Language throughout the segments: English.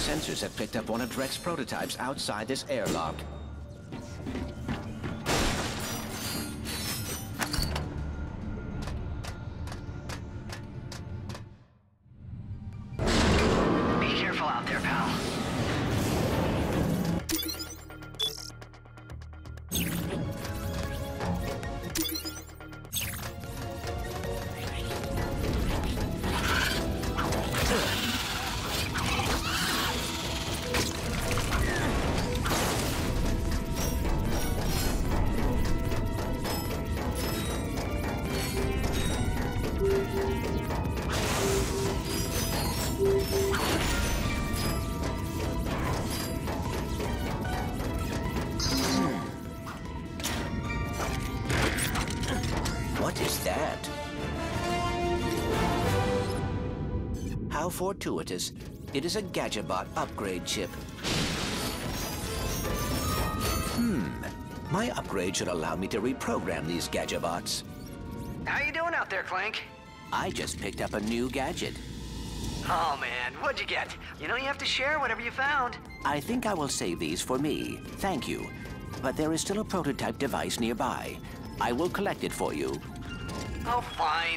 sensors have picked up one of Drek's prototypes outside this airlock. Be careful out there, pal. What is that? How fortuitous. It is a Gadgetbot upgrade chip. My upgrade should allow me to reprogram these Gadgetbots. How you doing out there, Clank? I just picked up a new gadget. Oh man, what'd you get? You know you have to share whatever you found. I think I will save these for me. Thank you. But there is still a prototype device nearby. I will collect it for you. Oh, fine.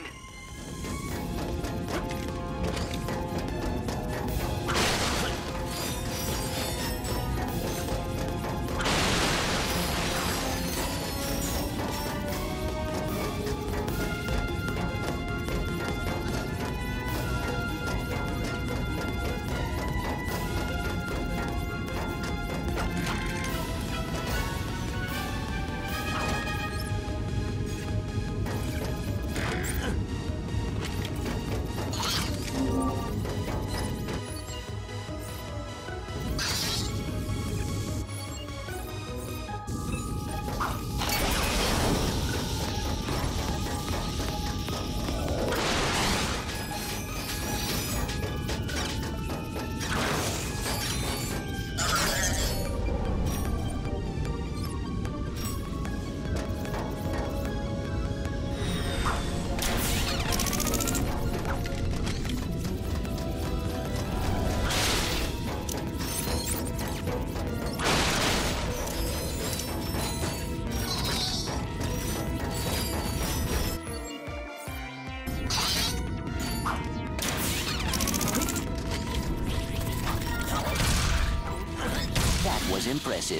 Was impressive.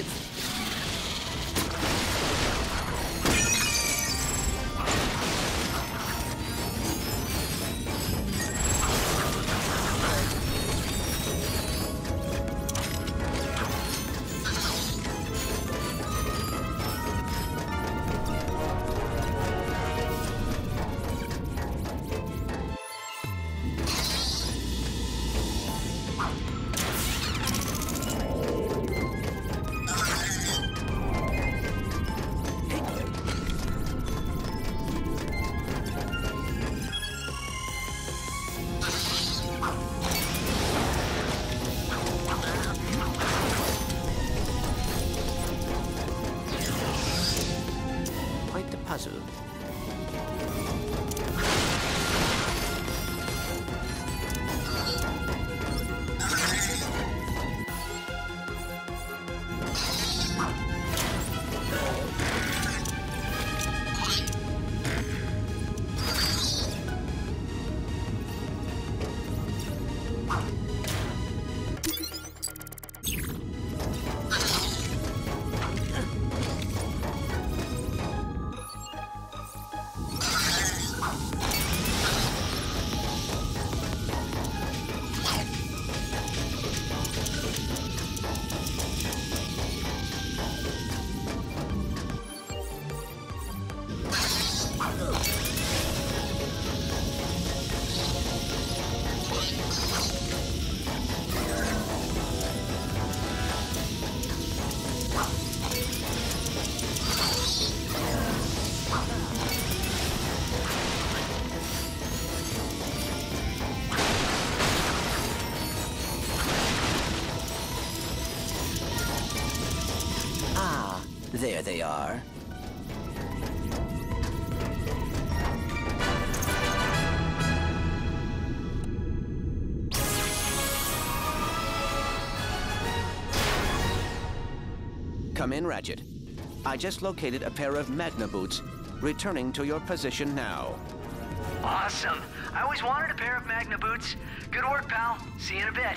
Puzzle. There they are. Come in, Ratchet. I just located a pair of Magna boots. Returning to your position now. Awesome. I always wanted a pair of Magna boots. Good work, pal. See you in a bit.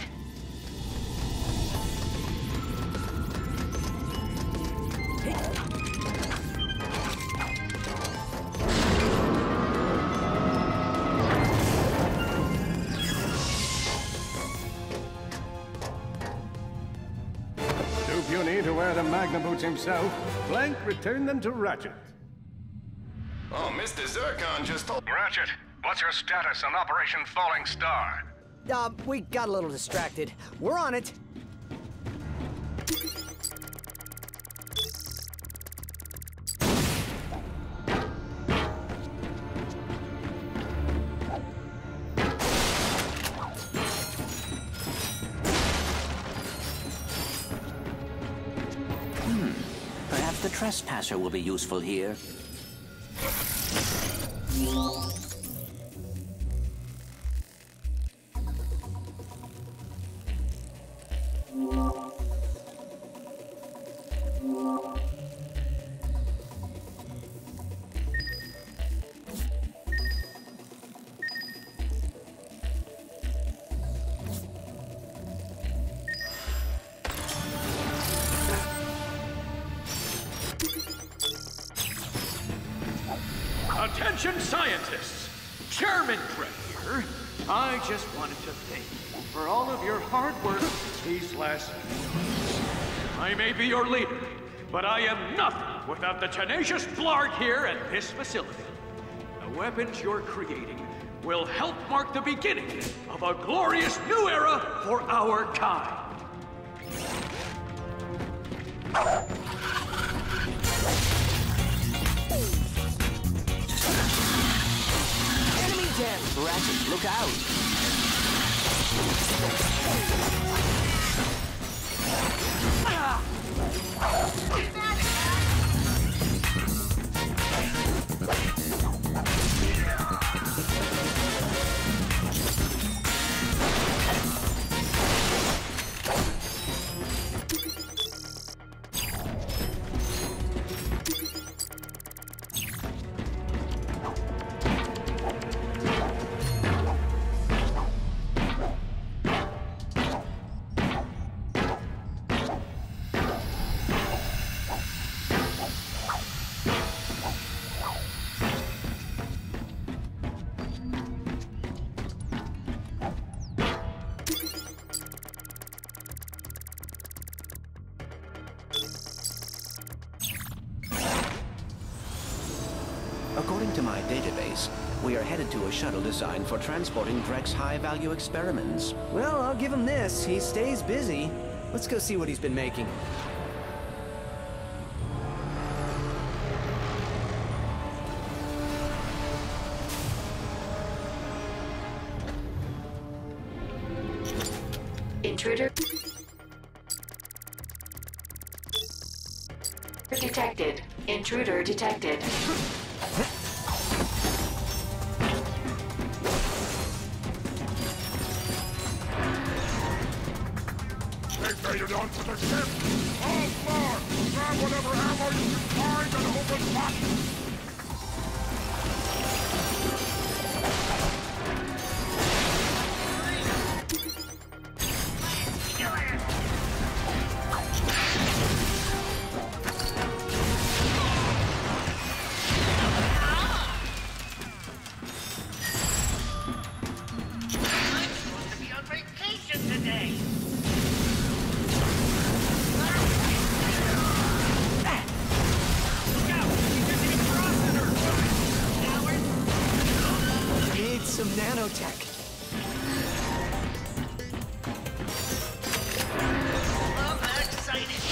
Too puny to wear the Magna boots himself, Clank returned them to Ratchet. Oh, Mr. Zircon just told... Ratchet, what's your status on Operation Falling Star? We got a little distracted. We're on it. Perhaps the trespasser will be useful here. Attention scientists! Chairman Craig here. I just wanted to thank you for all of your hard work these last few years. I may be your leader, but I am nothing without the tenacious Blarg here at this facility. The weapons you're creating will help mark the beginning of a glorious new era for our kind. Enemy dead! Ratchet, look out! According to my database, we are headed to a shuttle designed for transporting Drek's high-value experiments. Well, I'll give him this. He stays busy. Let's go see what he's been making. Intruder detected. Intruder detected. They made it onto the ship! All four! Grab whatever ammo you can find and open fire! Some nanotech. I'm excited.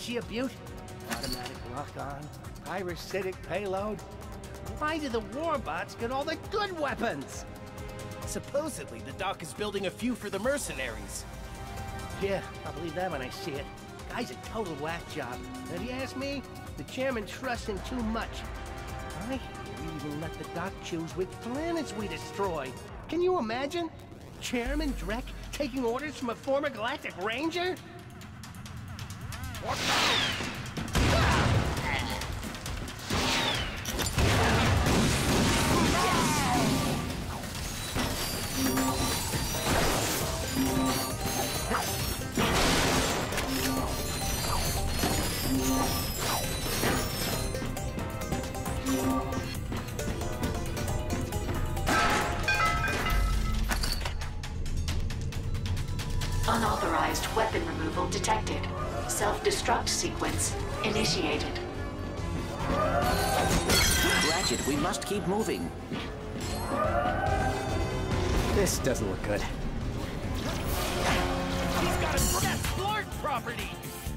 she a beaut? Automatic lock-on, pyrocytic payload. Why do the warbots get all the good weapons? Supposedly, the doc is building a few for the mercenaries. Yeah, I'll believe that when I see it. Guy's a total whack job. And if you ask me, the chairman trusts him too much. I hear we even let the doc choose which planets we destroy. Can you imagine? Chairman Drek taking orders from a former Galactic Ranger? What now? Unauthorized weapon removal detected. Self-destruct sequence initiated. Ratchet, we must keep moving. This doesn't look good. He's got a Splart property!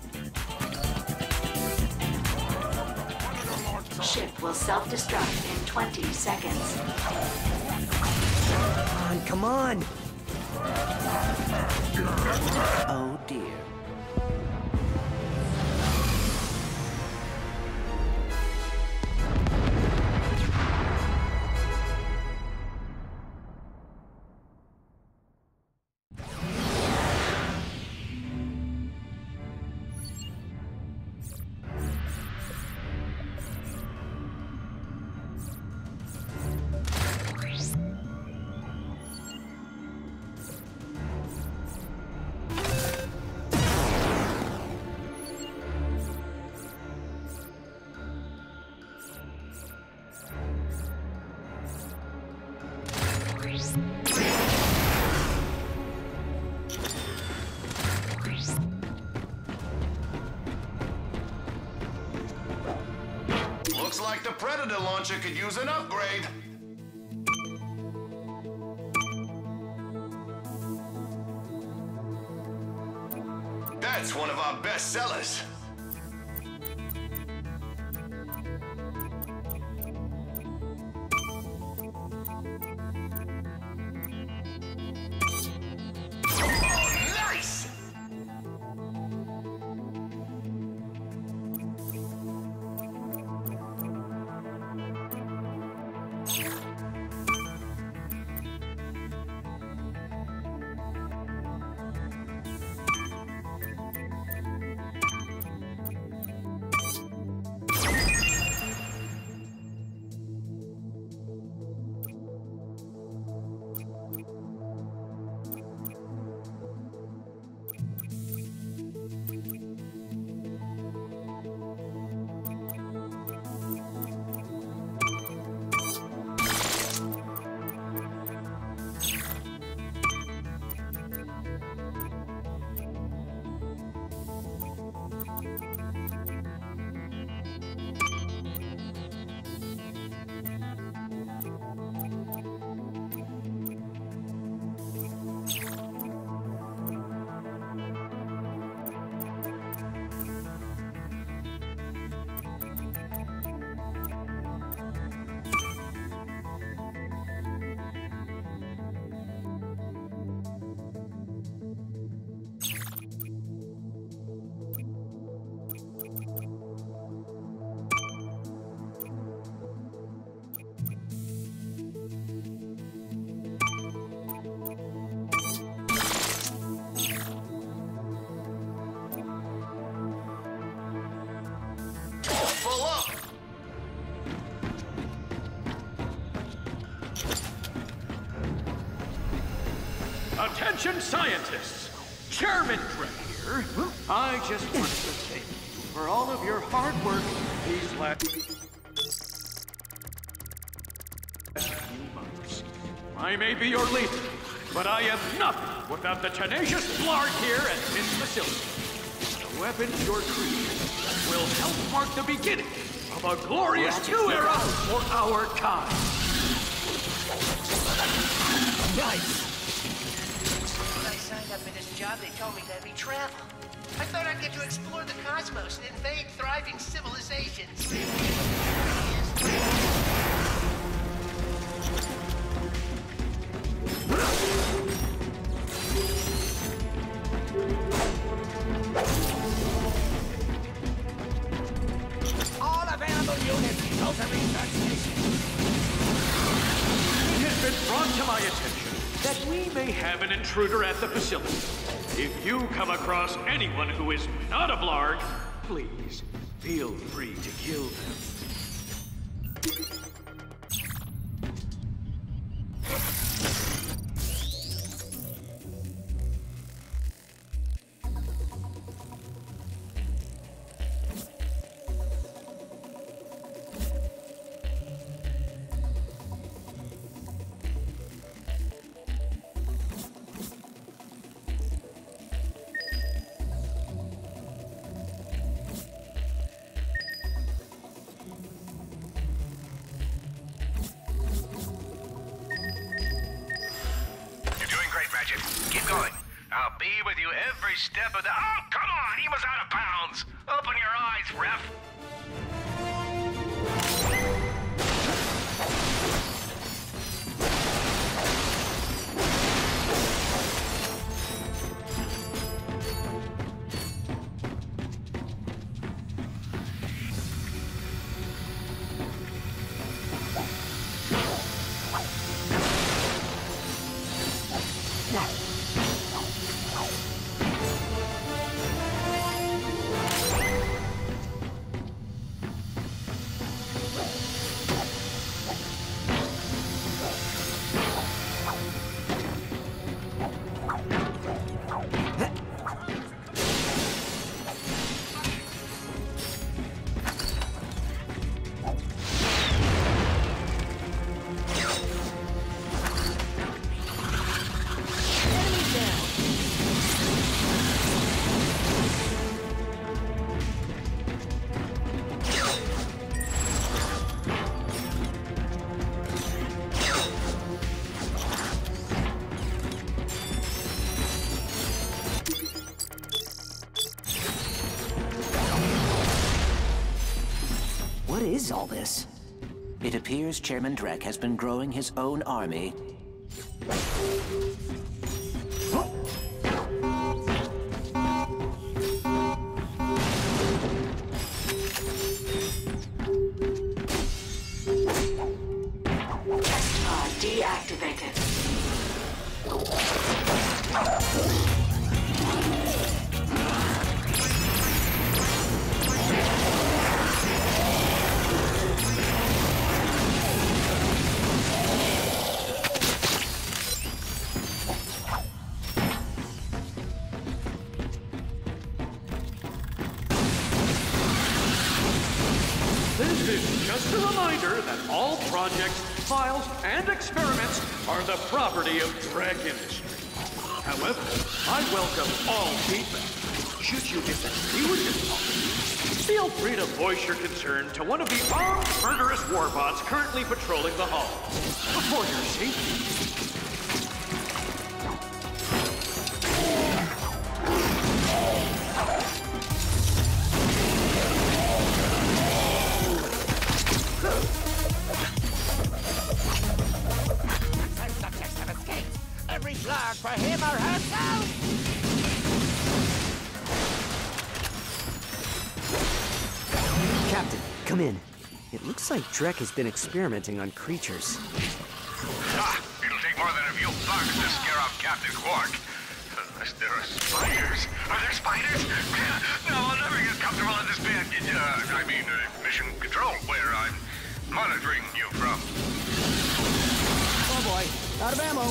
Ship will self-destruct in 20 seconds. Come on! Oh dear. Looks like the Predator launcher could use an upgrade. That's one of our best sellers. Attention scientists! Chairman Drek here. I just wanted to thank you for all of your hard work these last few months. I may be your leader, but I am nothing without the tenacious Blarg here at this facility. The weapons you're creating will help mark the beginning of a glorious new era for our kind. Nice! When I signed up for this job, they told me there'd be travel. I thought I'd get to explore the cosmos and invade thriving civilizations. All available units, go to research station. It has been brought to my attention that we may have an intruder at the facility. If you come across anyone who is not a Blarg, please feel free to kill them. Keep going. I'll be with you every step of the... Oh, come on! He was out of bounds! Open your eyes, ref! What is all this? It appears Chairman Drek has been growing his own army. Test pod deactivated. This is just a reminder that all projects, files, and experiments are the property of Drek Industries. However, I welcome all feedback. Should you disagree with this policy, feel free to voice your concern to one of the armed murderous warbots currently patrolling the hall. For your safety. Every Blarg for him or herself! Captain, come in. It looks like Drek has been experimenting on creatures. Ah, it'll take more than a few bugs to scare off Captain Quark. Unless there are spiders. Are there spiders? No, I'll never get comfortable in this bed. Mission control, where I'm monitoring you from. Oh boy, out of ammo.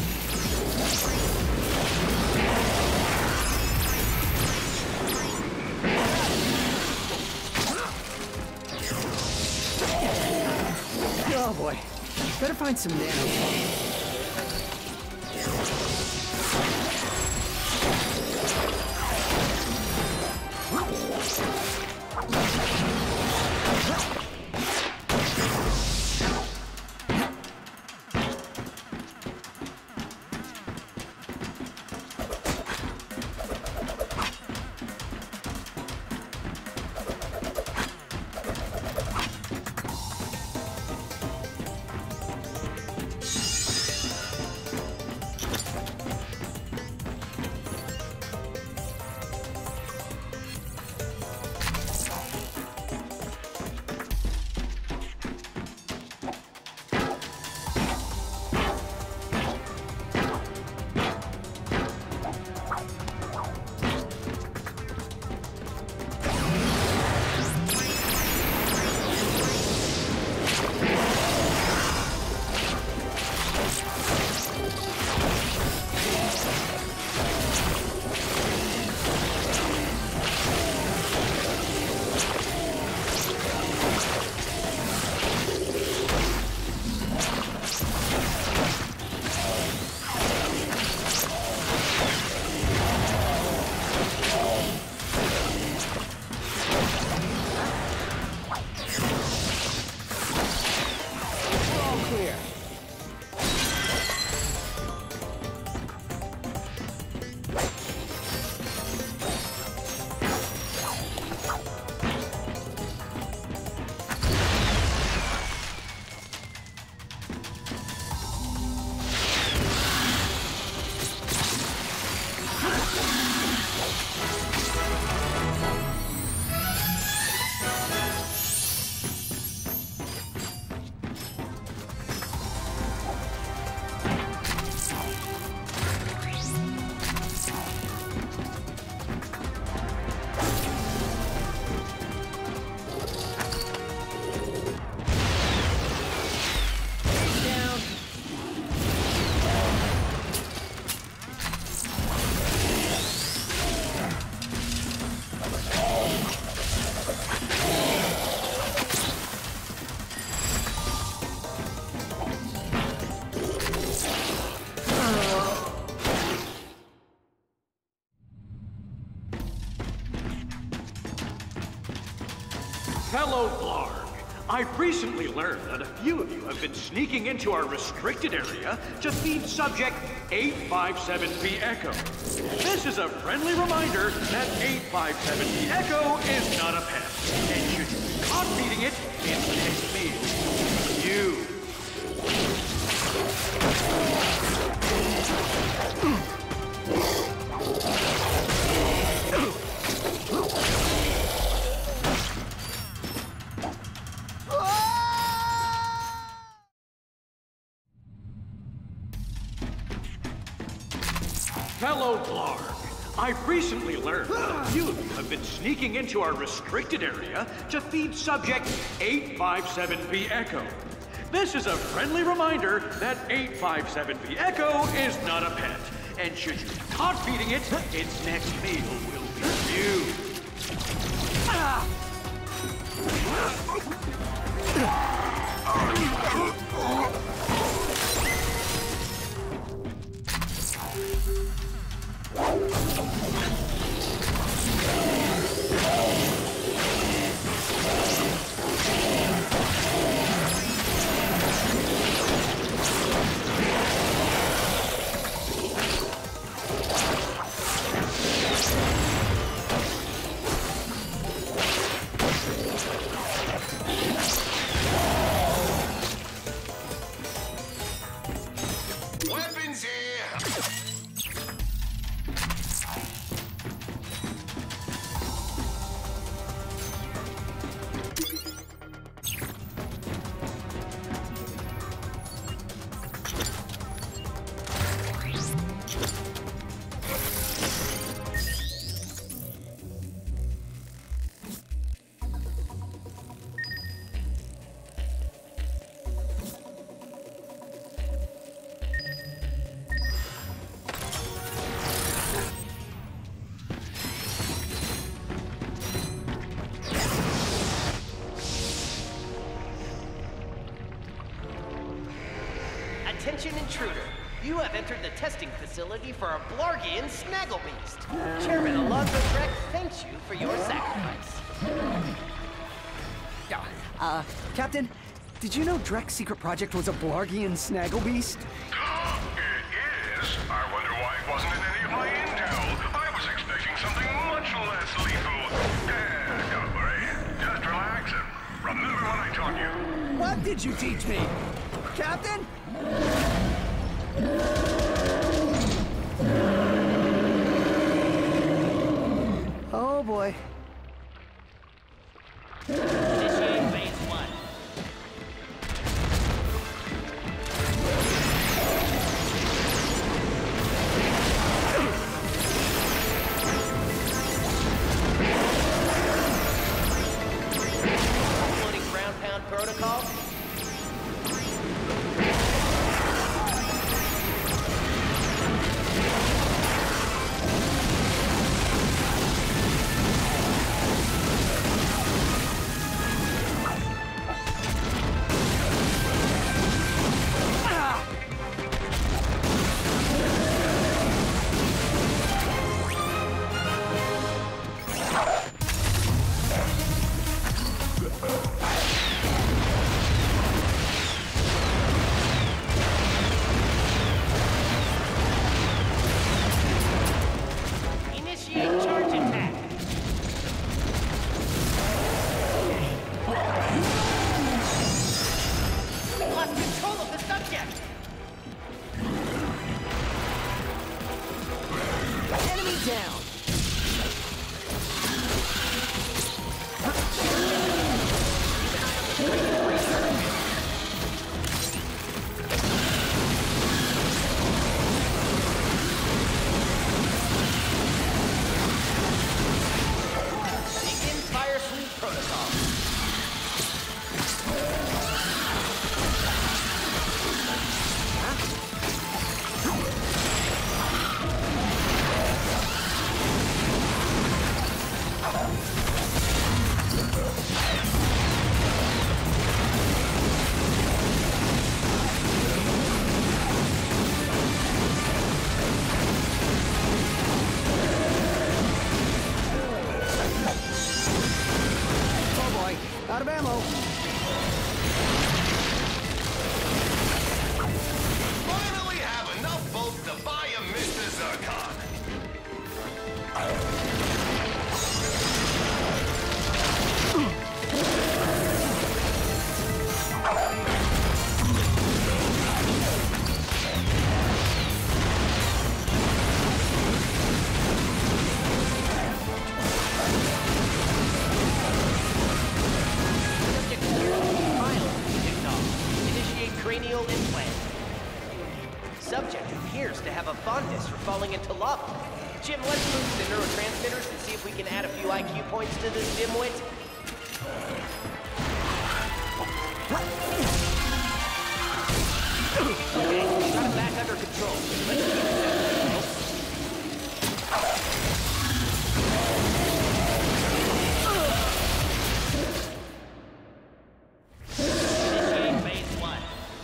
Oh boy, better find some nano. Fellow Blarg, I've recently learned that a few of you have been sneaking into our restricted area to feed subject 857B Echo. This is a friendly reminder that 857B Echo is not a pet, and should you be caught feeding it, its next meal will be you. Fellow Blarg, I've recently learned that a few of you have been sneaking into our restricted area to feed subject 857B Echo. This is a friendly reminder that 857B Echo is not a pet, and should you be caught feeding it, its next meal will be you. Weapons here! Attention intruder. You have entered the testing facility for a Blargian Snagglebeast. Chairman Alonzo Drek thanks you for your sacrifice. Captain, did you know Drek's secret project was a Blargian Snagglebeast? It is. I wonder why it wasn't in any of my intel. I was expecting something much less lethal. Don't worry. Just relax and remember what I taught you. What did you teach me? Captain? Oh boy. Initiate phase 1. Uploading ground pound protocol. Initiate charge attack. Lost control of the subject. Enemy down! Begin fire sweep protocol. Subject appears to have a fondness for falling into lava. Jim, let's boost the neurotransmitters and see if we can add a few IQ points to this dimwit. Okay, we got him back under control. Let's keep it that way. Initiate phase 1.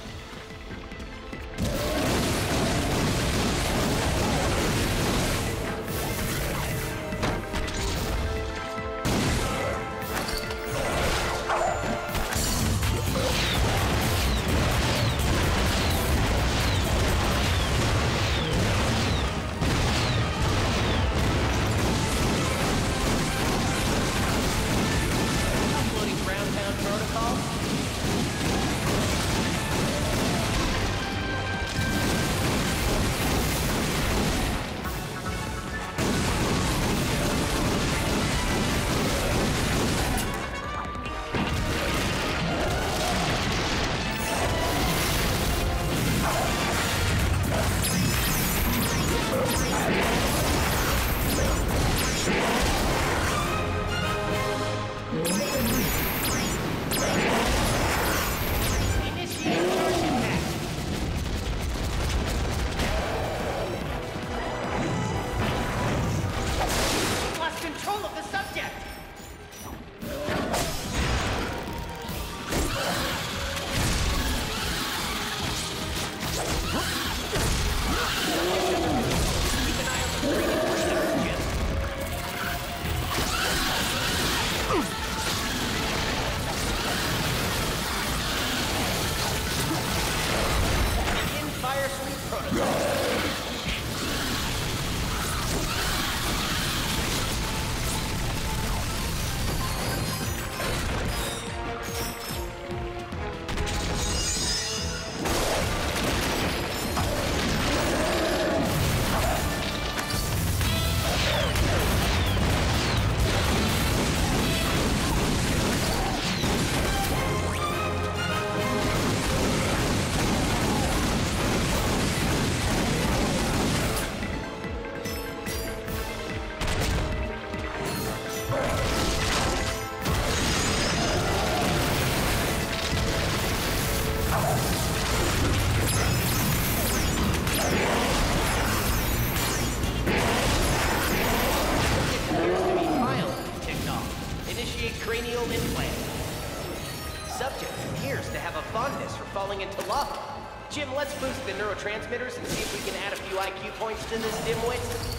Jim, let's boost the neurotransmitters and see if we can add a few IQ points to this dimwit.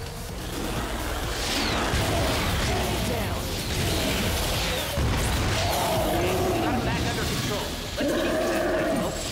Down. Okay, we got him back under control. Let's keep it that way, folks.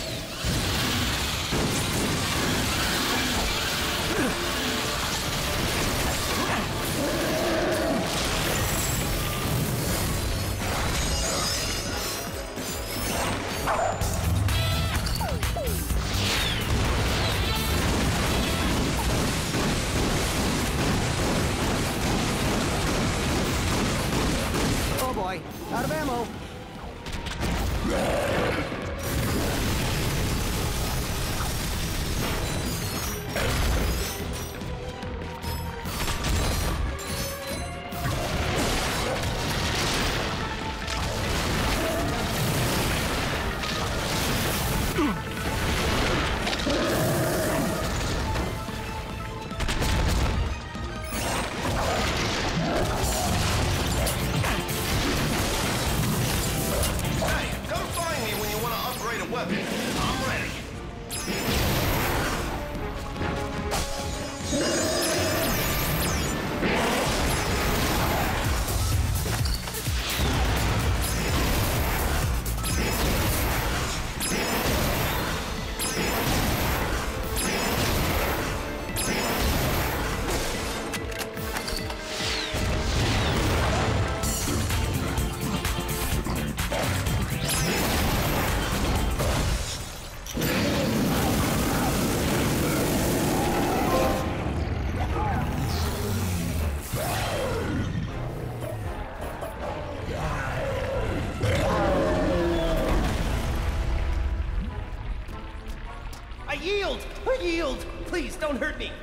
I yield! Please, don't hurt me!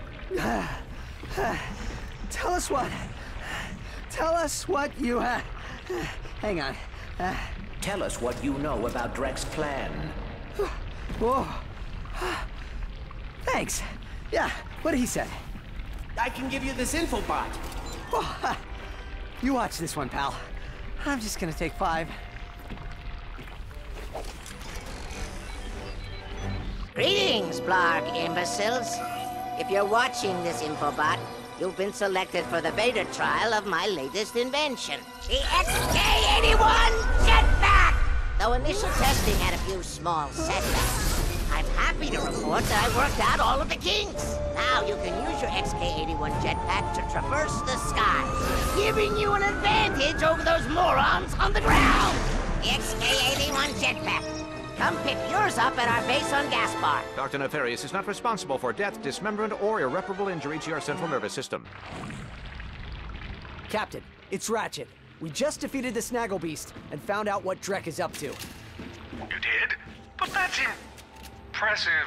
Tell us what you, hang on. Tell us what you know about Drek's plan. Whoa. Thanks. Yeah, what did he say? I can give you this info bot. Oh, you watch this one, pal. I'm just gonna take 5. Greetings, Blarg imbeciles. If you're watching this infobot, you've been selected for the beta trial of my latest invention, the XK81 jetpack! Though initial testing had a few small setbacks, I'm happy to report that I worked out all of the kinks. Now you can use your XK81 jetpack to traverse the skies, giving you an advantage over those morons on the ground! The XK81 jetpack. Come pick yours up at our base on Gaspar. Dr. Nefarious is not responsible for death, dismemberment, or irreparable injury to your central nervous system. Captain, it's Ratchet. We just defeated the Snaggle Beast and found out what Drek is up to. You did? But that's impressive.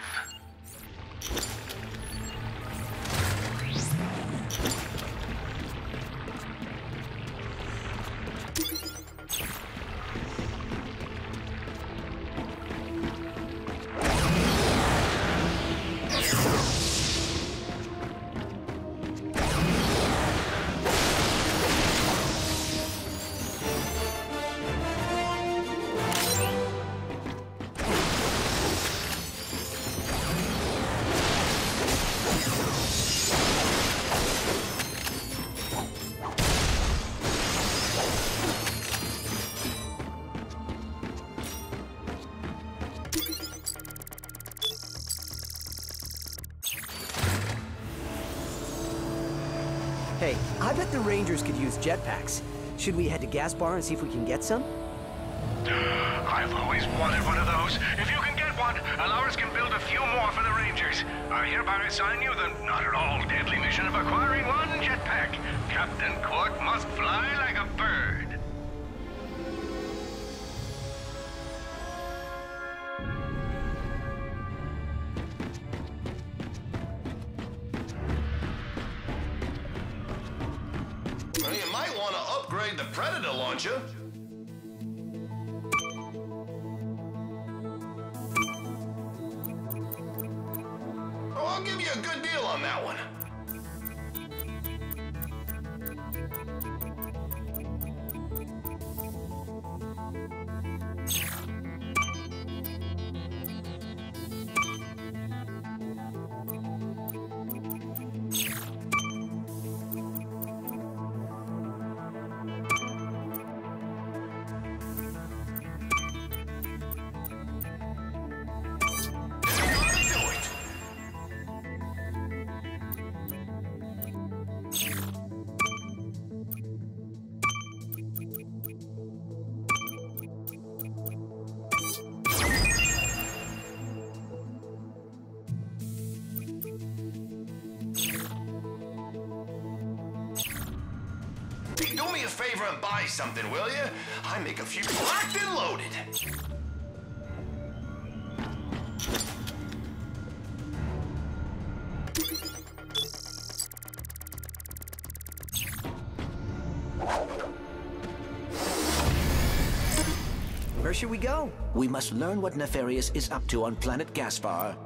Hey, I bet the Rangers could use jetpacks. Should we head to Gaspar and see if we can get some? I've always wanted one of those. If you can get one, Alaris can build a few more for the Rangers. I hereby assign you the not at all deadly mission of acquiring one jetpack. Captain Quark must fly like a bird. Well, you might want to upgrade the Predator launcher. Oh, I'll give you a good deal on that one. Do me a favor and buy something, will you? I make a few locked and loaded. Where should we go? We must learn what Nefarious is up to on planet Gaspar.